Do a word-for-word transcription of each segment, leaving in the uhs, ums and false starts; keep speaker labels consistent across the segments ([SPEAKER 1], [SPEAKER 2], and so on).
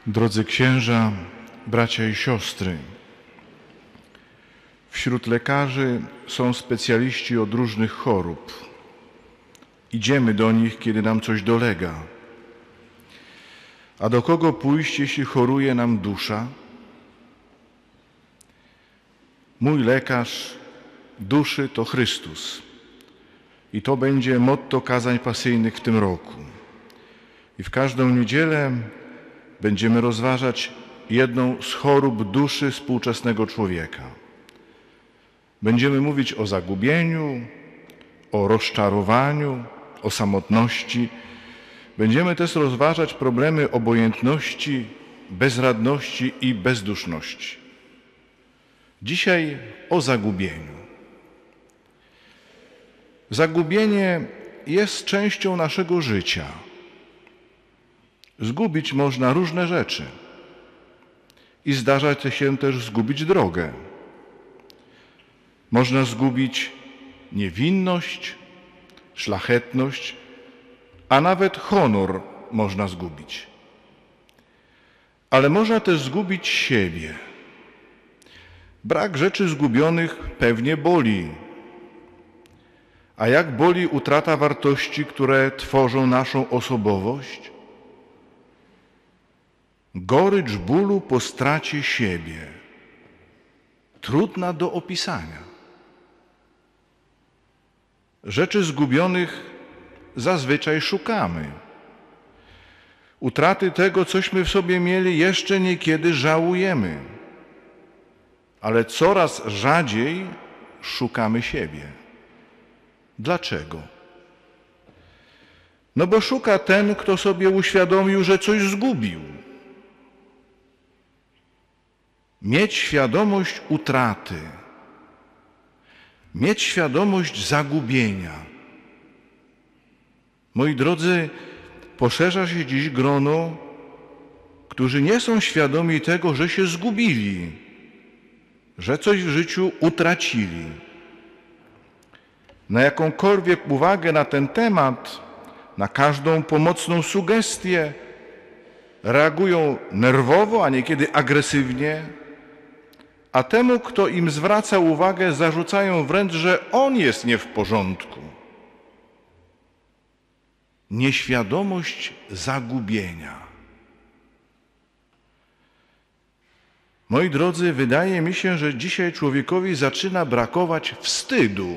[SPEAKER 1] Drodzy księża, bracia i siostry, wśród lekarzy są specjaliści od różnych chorób. Idziemy do nich, kiedy nam coś dolega. A do kogo pójść, jeśli choruje nam dusza? Mój lekarz duszy to Chrystus. I to będzie motto kazań pasyjnych w tym roku. I w każdą niedzielę będziemy rozważać jedną z chorób duszy współczesnego człowieka. Będziemy mówić o zagubieniu, o rozczarowaniu, o samotności. Będziemy też rozważać problemy obojętności, bezradności i bezduszności. Dzisiaj o zagubieniu. Zagubienie jest częścią naszego życia. Zgubić można różne rzeczy i zdarza się też zgubić drogę. Można zgubić niewinność, szlachetność, a nawet honor można zgubić. Ale można też zgubić siebie. Brak rzeczy zgubionych pewnie boli. A jak boli utrata wartości, które tworzą naszą osobowość? Gorycz bólu po stracie siebie, trudna do opisania. Rzeczy zgubionych zazwyczaj szukamy. Utraty tego, cośmy w sobie mieli, jeszcze niekiedy żałujemy, ale coraz rzadziej szukamy siebie. Dlaczego? No bo szuka ten, kto sobie uświadomił, że coś zgubił. Mieć świadomość utraty, mieć świadomość zagubienia. Moi drodzy, poszerza się dziś grono, którzy nie są świadomi tego, że się zgubili, że coś w życiu utracili. Na jakąkolwiek uwagę na ten temat, na każdą pomocną sugestię reagują nerwowo, a niekiedy agresywnie, a temu, kto im zwraca uwagę, zarzucają wręcz, że on jest nie w porządku. Nieświadomość zagubienia. Moi drodzy, wydaje mi się, że dzisiaj człowiekowi zaczyna brakować wstydu.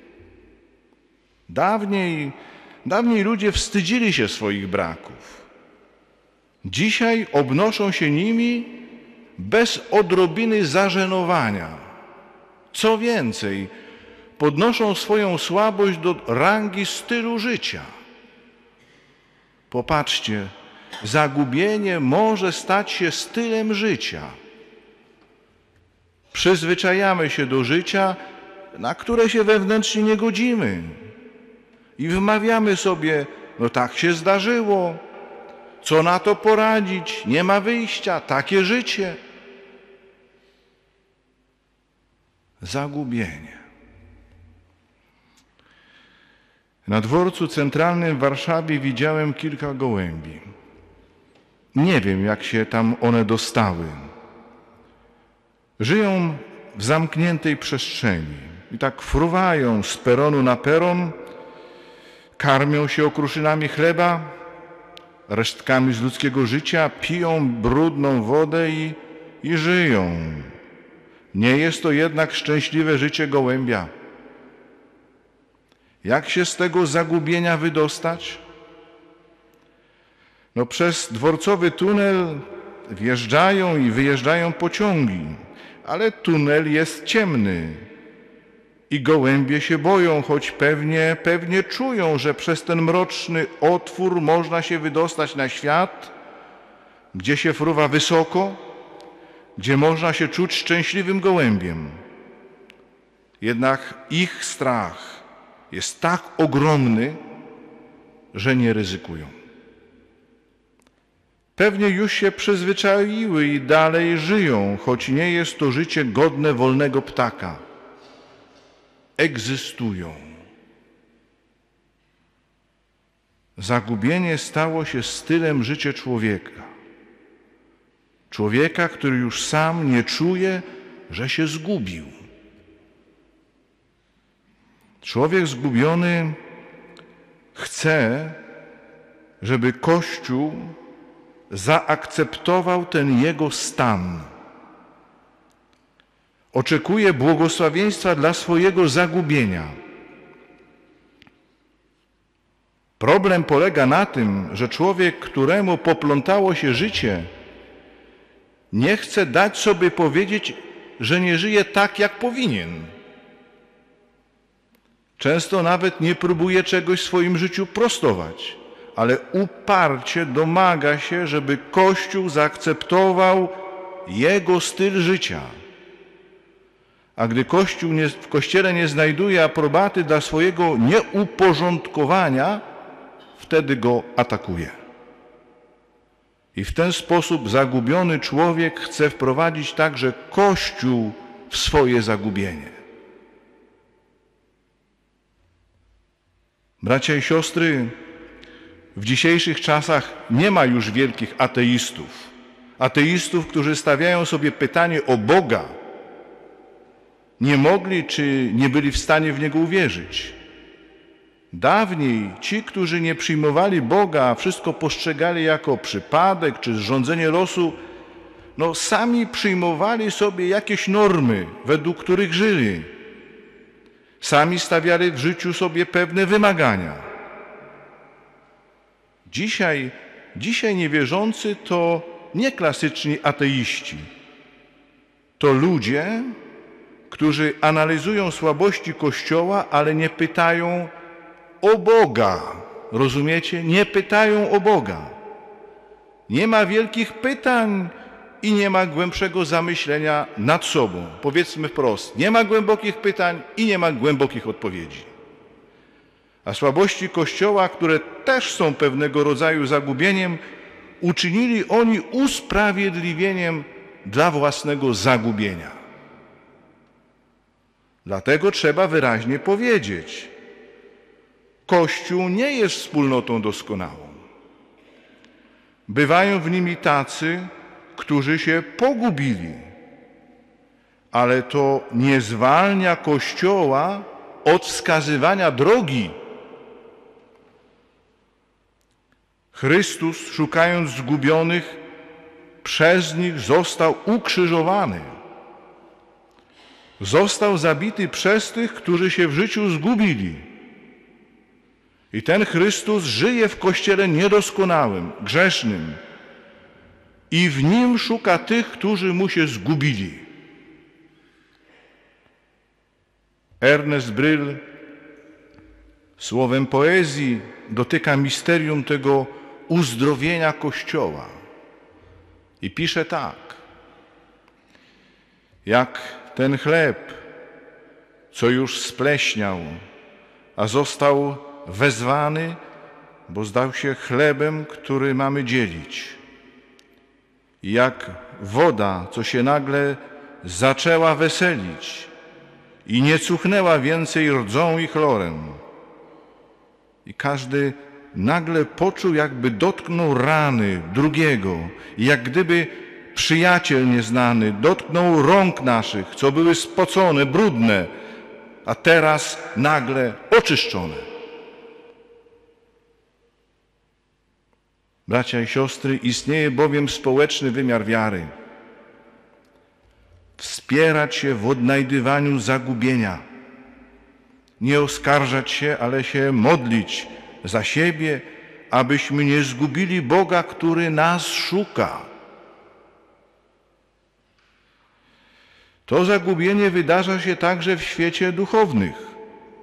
[SPEAKER 1] Dawniej, dawniej ludzie wstydzili się swoich braków. Dzisiaj obnoszą się nimi bez odrobiny zażenowania. Co więcej, podnoszą swoją słabość do rangi stylu życia. Popatrzcie, zagubienie może stać się stylem życia. Przyzwyczajamy się do życia, na które się wewnętrznie nie godzimy. I wymawiamy sobie, no tak się zdarzyło, co na to poradzić, nie ma wyjścia, takie życie. Zagubienie. Na dworcu centralnym w Warszawie widziałem kilka gołębi. Nie wiem, jak się tam one dostały. Żyją w zamkniętej przestrzeni i tak fruwają z peronu na peron, karmią się okruszynami chleba, resztkami z ludzkiego życia, piją brudną wodę i, i żyją. Nie jest to jednak szczęśliwe życie gołębia. Jak się z tego zagubienia wydostać? No przez dworcowy tunel wjeżdżają i wyjeżdżają pociągi, ale tunel jest ciemny i gołębie się boją, choć pewnie, pewnie czują, że przez ten mroczny otwór można się wydostać na świat, gdzie się fruwa wysoko, gdzie można się czuć szczęśliwym gołębiem. Jednak ich strach jest tak ogromny, że nie ryzykują. Pewnie już się przyzwyczaiły i dalej żyją, choć nie jest to życie godne wolnego ptaka. Egzystują. Zagubienie stało się stylem życia człowieka. człowieka, który już sam nie czuje, że się zgubił. Człowiek zgubiony chce, żeby Kościół zaakceptował ten jego stan. Oczekuje błogosławieństwa dla swojego zagubienia. Problem polega na tym, że człowiek, któremu poplątało się życie, nie chce dać sobie powiedzieć, że nie żyje tak, jak powinien. Często nawet nie próbuje czegoś w swoim życiu prostować, ale uparcie domaga się, żeby Kościół zaakceptował jego styl życia. A gdy Kościół nie, w Kościele nie znajduje aprobaty dla swojego nieuporządkowania, wtedy go atakuje. I w ten sposób zagubiony człowiek chce wprowadzić także Kościół w swoje zagubienie. Bracia i siostry, w dzisiejszych czasach nie ma już wielkich ateistów. Ateistów, którzy stawiają sobie pytanie o Boga. Nie mogli czy nie byli w stanie w Niego uwierzyć. Dawniej ci, którzy nie przyjmowali Boga, a wszystko postrzegali jako przypadek czy zrządzenie losu, no sami przyjmowali sobie jakieś normy, według których żyli. Sami stawiali w życiu sobie pewne wymagania. Dzisiaj, dzisiaj niewierzący to nie klasyczni ateiści. To ludzie, którzy analizują słabości Kościoła, ale nie pytają o Boga. Rozumiecie? Nie pytają o Boga. Nie ma wielkich pytań i nie ma głębszego zamyślenia nad sobą. Powiedzmy wprost, nie ma głębokich pytań i nie ma głębokich odpowiedzi. A słabości Kościoła, które też są pewnego rodzaju zagubieniem, uczynili oni usprawiedliwieniem dla własnego zagubienia. Dlatego trzeba wyraźnie powiedzieć, Kościół nie jest wspólnotą doskonałą. Bywają w nim tacy, którzy się pogubili, ale to nie zwalnia Kościoła od wskazywania drogi. Chrystus, szukając zgubionych, przez nich został ukrzyżowany. Został zabity przez tych, którzy się w życiu zgubili. I ten Chrystus żyje w Kościele niedoskonałym, grzesznym i w nim szuka tych, którzy mu się zgubili. Ernest Bryl słowem poezji dotyka misterium tego uzdrowienia Kościoła i pisze tak: jak ten chleb, co już spleśniał, a został wezwany, bo zdał się chlebem, który mamy dzielić. Jak woda, co się nagle zaczęła weselić i nie cuchnęła więcej rdzą i chlorem. I każdy nagle poczuł, jakby dotknął rany drugiego, jak gdyby przyjaciel nieznany dotknął rąk naszych, co były spocone, brudne, a teraz nagle oczyszczone. Bracia i siostry, istnieje bowiem społeczny wymiar wiary. Wspierać się w odnajdywaniu zagubienia. Nie oskarżać się, ale się modlić za siebie, abyśmy nie zgubili Boga, który nas szuka. To zagubienie wydarza się także w świecie duchownych.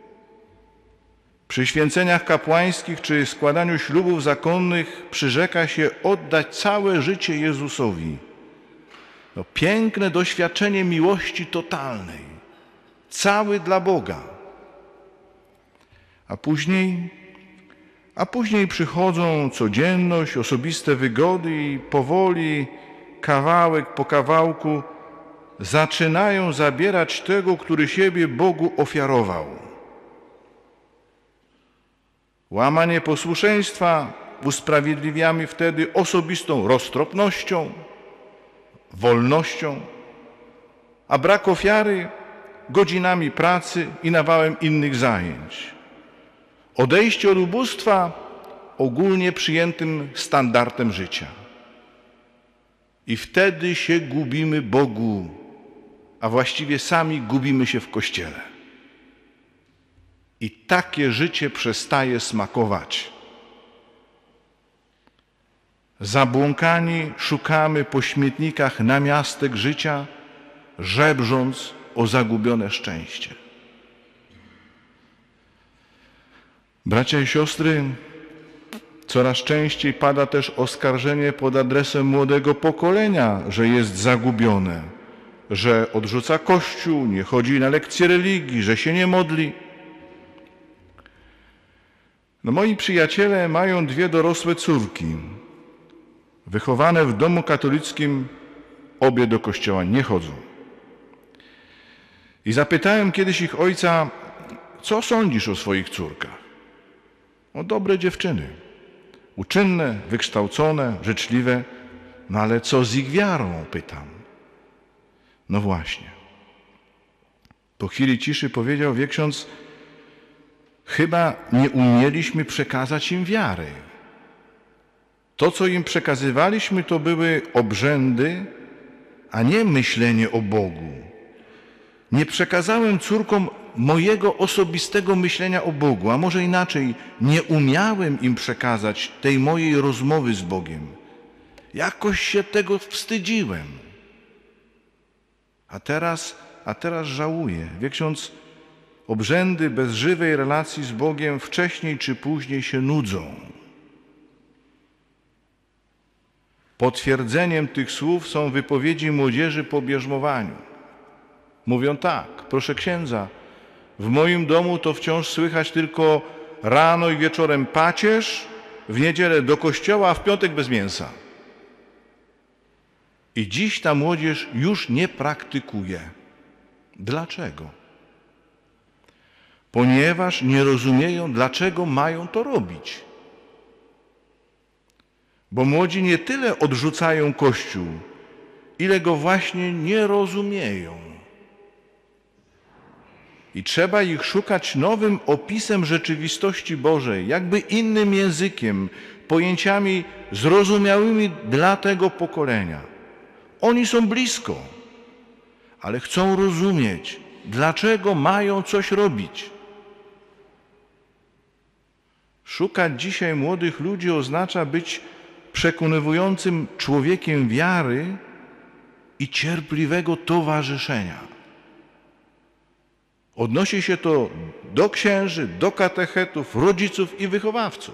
[SPEAKER 1] Przy święceniach kapłańskich czy składaniu ślubów zakonnych przyrzeka się oddać całe życie Jezusowi. No, piękne doświadczenie miłości totalnej, cały dla Boga. A później, a później przychodzą codzienność, osobiste wygody i powoli, kawałek po kawałku, zaczynają zabierać tego, który siebie Bogu ofiarował. Łamanie posłuszeństwa usprawiedliwiamy wtedy osobistą roztropnością, wolnością, a brak ofiary godzinami pracy i nawałem innych zajęć. Odejście od ubóstwa ogólnie przyjętym standardem życia. I wtedy się gubimy Bogu, a właściwie sami gubimy się w Kościele. I takie życie przestaje smakować. Zabłąkani szukamy po śmietnikach namiastek życia, żebrząc o zagubione szczęście. Bracia i siostry, coraz częściej pada też oskarżenie pod adresem młodego pokolenia, że jest zagubione, że odrzuca Kościół, nie chodzi na lekcje religii, że się nie modli. No, moi przyjaciele mają dwie dorosłe córki. Wychowane w domu katolickim, obie do kościoła nie chodzą. I zapytałem kiedyś ich ojca, co sądzisz o swoich córkach? O, dobre dziewczyny, uczynne, wykształcone, życzliwe, no ale co z ich wiarą, pytam. No właśnie. Po chwili ciszy powiedział wie ksiądz, chyba nie umieliśmy przekazać im wiary. To, co im przekazywaliśmy, to były obrzędy, a nie myślenie o Bogu. Nie przekazałem córkom mojego osobistego myślenia o Bogu, a może inaczej, nie umiałem im przekazać tej mojej rozmowy z Bogiem. Jakoś się tego wstydziłem. A teraz, a teraz żałuję. Wie ksiądz, obrzędy bez żywej relacji z Bogiem wcześniej czy później się nudzą. Potwierdzeniem tych słów są wypowiedzi młodzieży po bierzmowaniu. Mówią tak, proszę księdza, w moim domu to wciąż słychać tylko rano i wieczorem pacierz, w niedzielę do kościoła, a w piątek bez mięsa. I dziś ta młodzież już nie praktykuje. Dlaczego? Ponieważ nie rozumieją, dlaczego mają to robić. Bo młodzi nie tyle odrzucają Kościół, ile go właśnie nie rozumieją. I trzeba ich szukać nowym opisem rzeczywistości Bożej, jakby innym językiem, pojęciami zrozumiałymi dla tego pokolenia. Oni są blisko, ale chcą rozumieć, dlaczego mają coś robić. Szukać dzisiaj młodych ludzi oznacza być przekonywującym człowiekiem wiary i cierpliwego towarzyszenia. Odnosi się to do księży, do katechetów, rodziców i wychowawców.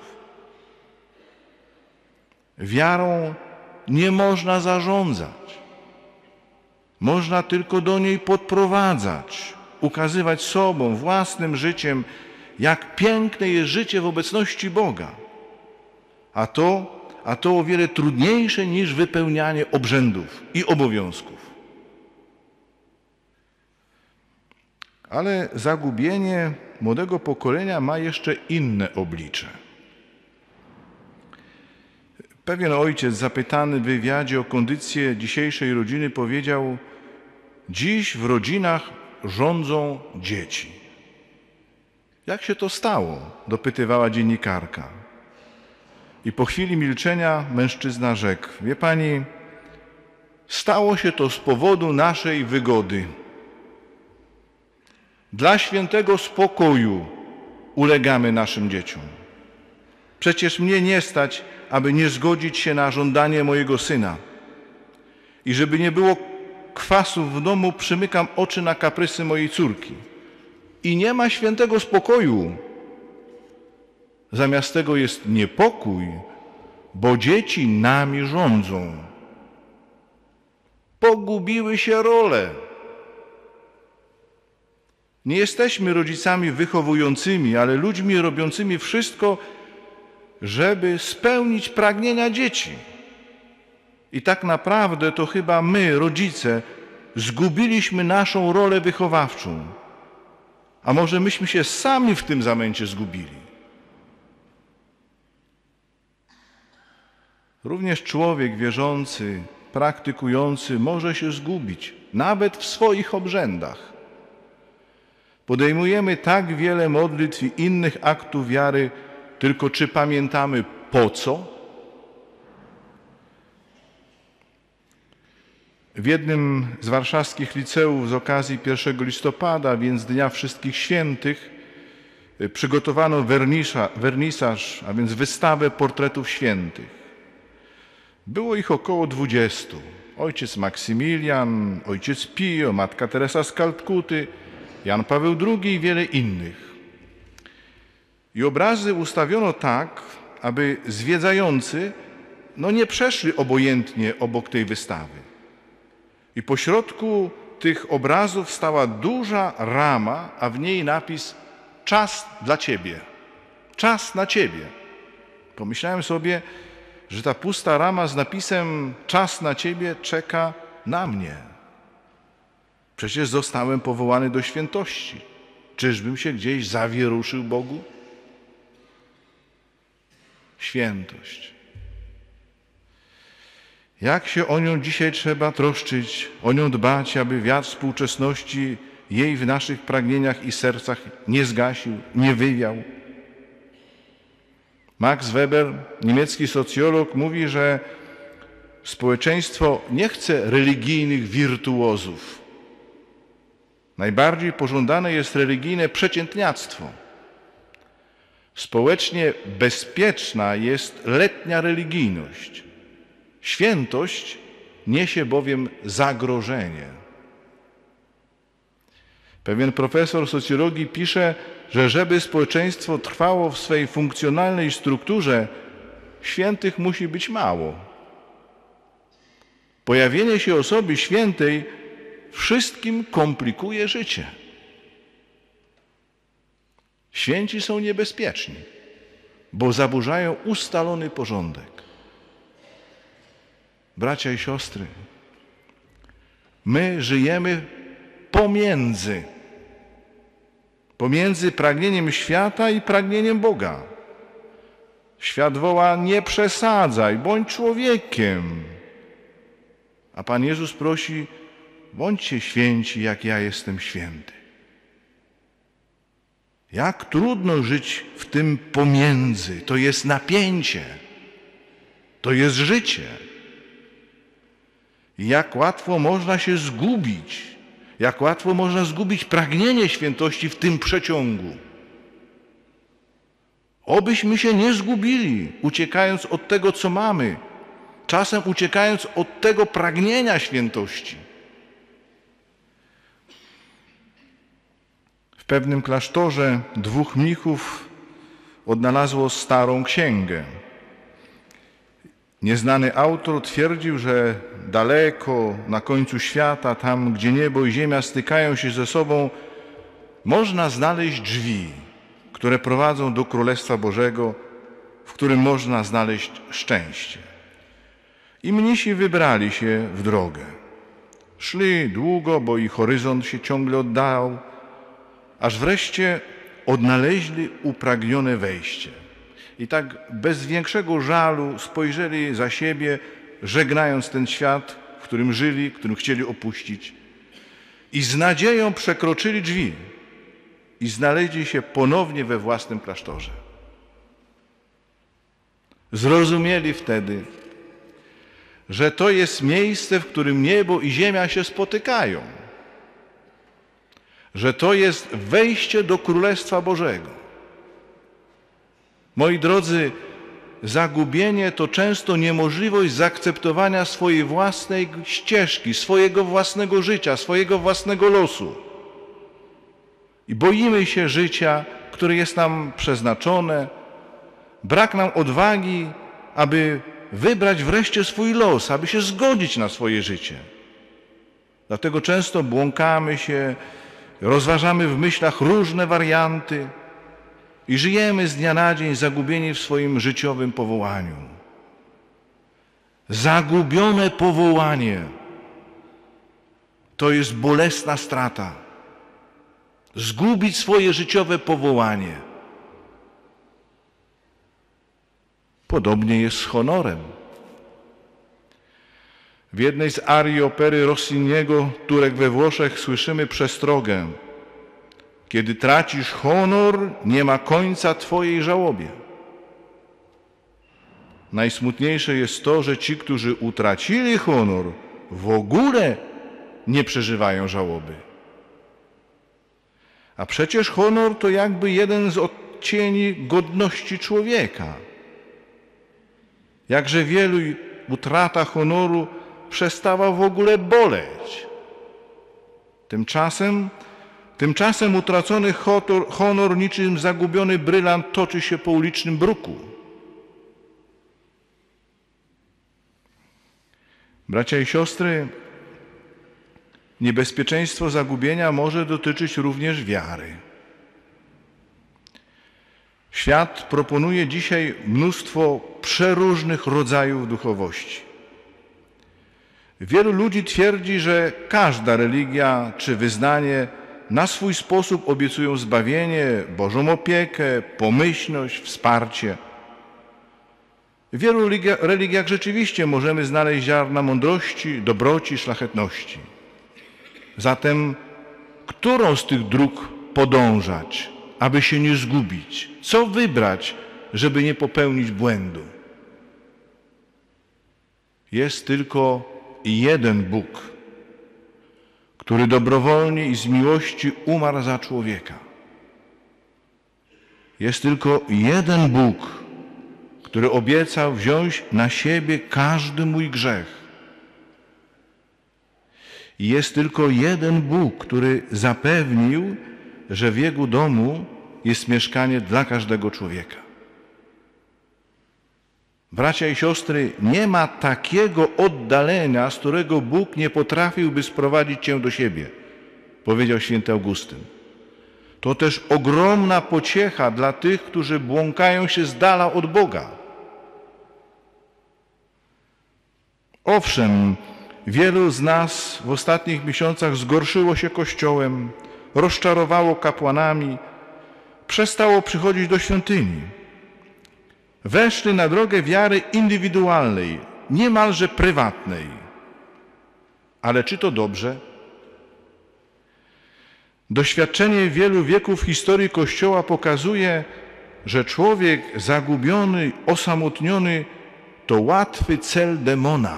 [SPEAKER 1] Wiarą nie można zarządzać. Można tylko do niej podprowadzać, ukazywać sobą, własnym życiem, jak piękne jest życie w obecności Boga. A to, a to o wiele trudniejsze niż wypełnianie obrzędów i obowiązków. Ale zagubienie młodego pokolenia ma jeszcze inne oblicze. Pewien ojciec zapytany w wywiadzie o kondycję dzisiejszej rodziny powiedział: dziś w rodzinach rządzą dzieci. Jak się to stało? Dopytywała dziennikarka. I po chwili milczenia mężczyzna rzekł: wie pani, stało się to z powodu naszej wygody. Dla świętego spokoju ulegamy naszym dzieciom. Przecież mnie nie stać, aby nie zgodzić się na żądanie mojego syna. I żeby nie było kwasu w domu, przymykam oczy na kaprysy mojej córki. I nie ma świętego spokoju. Zamiast tego jest niepokój, bo dzieci nami rządzą. Pogubiły się role. Nie jesteśmy rodzicami wychowującymi, ale ludźmi robiącymi wszystko, żeby spełnić pragnienia dzieci. I tak naprawdę to chyba my, rodzice, zgubiliśmy naszą rolę wychowawczą. A może myśmy się sami w tym zamęcie zgubili. Również człowiek wierzący praktykujący może się zgubić, nawet w swoich obrzędach. Podejmujemy tak wiele modlitw i innych aktów wiary, tylko czy pamiętamy po co? W jednym z warszawskich liceów z okazji pierwszego listopada, więc Dnia Wszystkich Świętych, przygotowano wernisza, wernisaż, a więc wystawę portretów świętych. Było ich około dwudziestu. Ojciec Maksymilian, ojciec Pio, matka Teresa z Kalkuty, Jan Paweł drugi i wiele innych. I obrazy ustawiono tak, aby zwiedzający no nie przeszli obojętnie obok tej wystawy. I pośrodku tych obrazów stała duża rama, a w niej napis „Czas dla Ciebie”. Czas na Ciebie. Pomyślałem sobie, że ta pusta rama z napisem „Czas na Ciebie” czeka na mnie. Przecież zostałem powołany do świętości. Czyżbym się gdzieś zawieruszył Bogu? Świętość. Jak się o nią dzisiaj trzeba troszczyć, o nią dbać, aby wiatr współczesności jej w naszych pragnieniach i sercach nie zgasił, nie wywiał. Max Weber, niemiecki socjolog, mówi, że społeczeństwo nie chce religijnych wirtuozów. Najbardziej pożądane jest religijne przeciętniactwo. Społecznie bezpieczna jest letnia religijność. Świętość niesie bowiem zagrożenie. Pewien profesor socjologii pisze, że żeby społeczeństwo trwało w swej funkcjonalnej strukturze, świętych musi być mało. Pojawienie się osoby świętej wszystkim komplikuje życie. Święci są niebezpieczni, bo zaburzają ustalony porządek. Bracia i siostry, my żyjemy pomiędzy, pomiędzy pragnieniem świata i pragnieniem Boga. Świat woła: nie przesadzaj, bądź człowiekiem. A Pan Jezus prosi: bądźcie święci, jak ja jestem święty. Jak trudno żyć w tym pomiędzy. To jest napięcie. To jest życie. I jak łatwo można się zgubić. Jak łatwo można zgubić pragnienie świętości w tym przeciągu. Obyśmy się nie zgubili, uciekając od tego, co mamy. Czasem uciekając od tego pragnienia świętości. W pewnym klasztorze dwóch mnichów odnalazło starą księgę. Nieznany autor twierdził, że daleko na końcu świata, tam gdzie niebo i ziemia stykają się ze sobą, można znaleźć drzwi, które prowadzą do Królestwa Bożego, w którym można znaleźć szczęście. I mnisi wybrali się w drogę. Szli długo, bo ich horyzont się ciągle oddalał, aż wreszcie odnaleźli upragnione wejście. I tak bez większego żalu spojrzeli za siebie, żegnając ten świat, w którym żyli, którym chcieli opuścić. I z nadzieją przekroczyli drzwi i znaleźli się ponownie we własnym klasztorze. Zrozumieli wtedy, że to jest miejsce, w którym niebo i ziemia się spotykają. Że to jest wejście do Królestwa Bożego. Moi drodzy, zagubienie to często niemożliwość zaakceptowania swojej własnej ścieżki, swojego własnego życia, swojego własnego losu. I boimy się życia, które jest nam przeznaczone. Brak nam odwagi, aby wybrać wreszcie swój los, aby się zgodzić na swoje życie. Dlatego często błąkamy się, rozważamy w myślach różne warianty i żyjemy z dnia na dzień zagubieni w swoim życiowym powołaniu. Zagubione powołanie to jest bolesna strata. Zgubić swoje życiowe powołanie. Podobnie jest z honorem. W jednej z arii opery Rossiniego Turek we Włoszech słyszymy przestrogę: kiedy tracisz honor, nie ma końca twojej żałobie. Najsmutniejsze jest to, że ci, którzy utracili honor, w ogóle nie przeżywają żałoby. A przecież honor to jakby jeden z odcieni godności człowieka. Jakże wielu utrata honoru przestała w ogóle boleć. Tymczasem, tymczasem utracony honor, honor niczym zagubiony brylant toczy się po ulicznym bruku. Bracia i siostry, niebezpieczeństwo zagubienia może dotyczyć również wiary. Świat proponuje dzisiaj mnóstwo przeróżnych rodzajów duchowości. Wielu ludzi twierdzi, że każda religia czy wyznanie na swój sposób obiecują zbawienie, Bożą opiekę, pomyślność, wsparcie. W wielu religiach rzeczywiście możemy znaleźć ziarna mądrości, dobroci, szlachetności. Zatem, którą z tych dróg podążać, aby się nie zgubić? Co wybrać, żeby nie popełnić błędu? Jest tylko jeden Bóg, który dobrowolnie i z miłości umarł za człowieka. Jest tylko jeden Bóg, który obiecał wziąć na siebie każdy mój grzech. I jest tylko jeden Bóg, który zapewnił, że w Jego domu jest mieszkanie dla każdego człowieka. Bracia i siostry, nie ma takiego oddalenia, z którego Bóg nie potrafiłby sprowadzić cię do siebie, powiedział święty Augustyn. To też ogromna pociecha dla tych, którzy błąkają się z dala od Boga. Owszem, wielu z nas w ostatnich miesiącach zgorszyło się Kościołem, rozczarowało kapłanami, przestało przychodzić do świątyni. Weszli na drogę wiary indywidualnej, niemalże prywatnej. Ale czy to dobrze? Doświadczenie wielu wieków historii Kościoła pokazuje, że człowiek zagubiony, osamotniony to łatwy cel demona.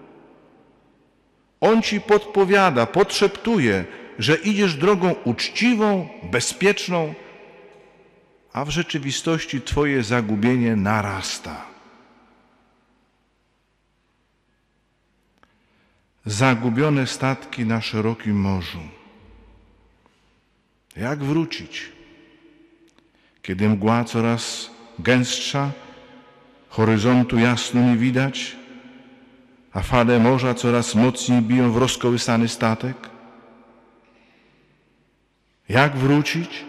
[SPEAKER 1] On ci podpowiada, podszeptuje, że idziesz drogą uczciwą, bezpieczną, a w rzeczywistości twoje zagubienie narasta. Zagubione statki na szerokim morzu. Jak wrócić, kiedy mgła coraz gęstsza, horyzontu jasno nie widać, a fale morza coraz mocniej biją w rozkołysany statek? Jak wrócić?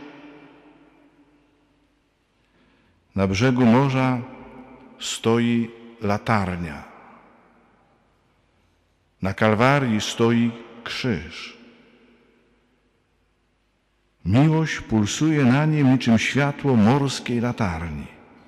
[SPEAKER 1] Na brzegu morza stoi latarnia. Na Kalwarii stoi krzyż. Miłość pulsuje na nim niczym światło morskiej latarni.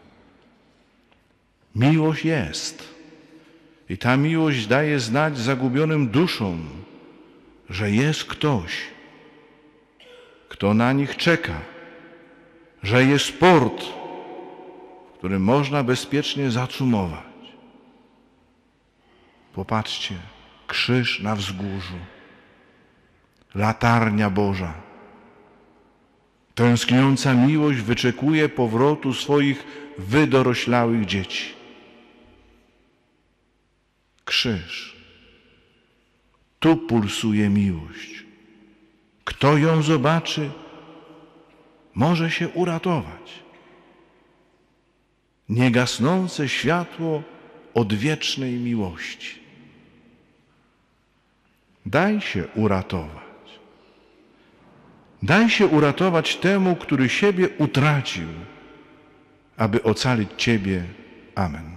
[SPEAKER 1] Miłość jest. I ta miłość daje znać zagubionym duszom, że jest ktoś, kto na nich czeka, że jest port, w którym można bezpiecznie zacumować. Popatrzcie, krzyż na wzgórzu, latarnia Boża. Tęskniąca miłość wyczekuje powrotu swoich wydoroślałych dzieci. Krzyż. Tu pulsuje miłość. Kto ją zobaczy, może się uratować. Niegasnące światło odwiecznej miłości. Daj się uratować. Daj się uratować temu, który siebie utracił, aby ocalić ciebie. Amen.